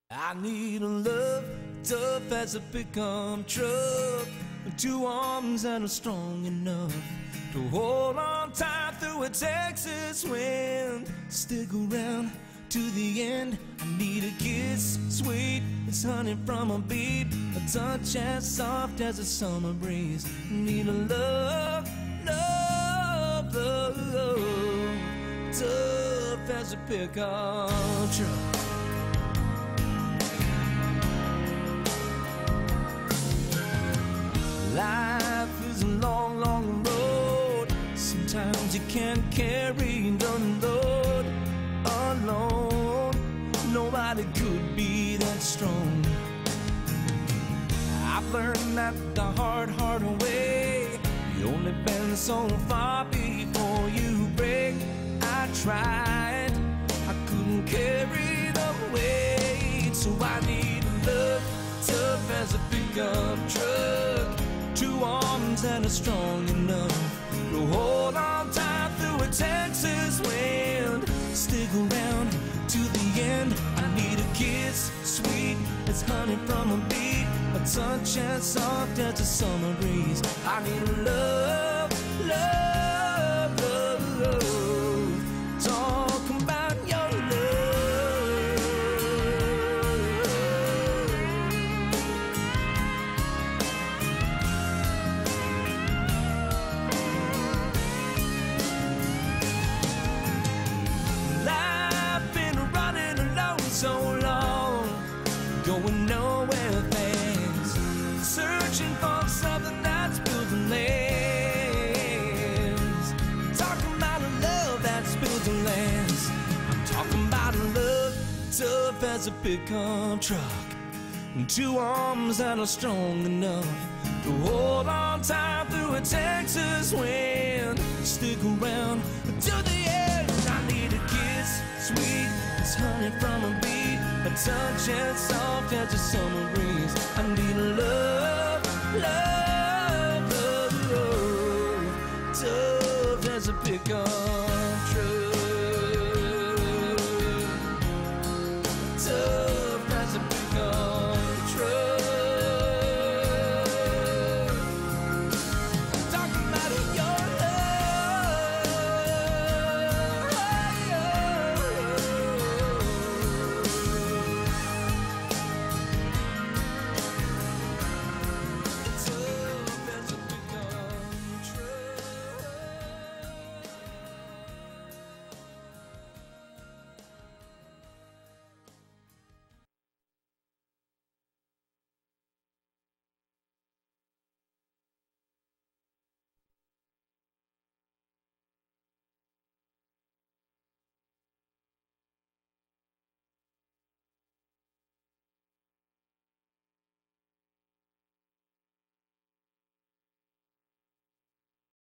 I need a love tough as a pickup truck, two arms that are strong enough to hold on tight through a Texas wind. Stick around to the end. I need a kiss sweet as honey from a beat, a touch as soft as a summer breeze. I need a love tough as a pickup truck. Life is a long, long road. Sometimes you can't carry the load alone. Nobody could be that strong. I've learned that the hard way. You only bend so far before you break. I tried, I couldn't carry the weight, so I need a love tough as a pickup truck, two arms that are strong enough to hold on tight through a Texas wind. Stick around to the end. I need a kiss sweet as honey from a beat, a touch as soft as a summer breeze. I need love. Talk about your love. I've been running alone so long, going nowhere fast, searching for something that's built and lasts. Talking about a love that's built and lasts. I'm talking about a love tough as a pickup truck, and two arms that are strong enough to hold on tight through a Texas wind. Stick around to the end. I need a kiss sweet as honey from a beat, a touch as soft as a summer breeze. I need a love tough as a pickup.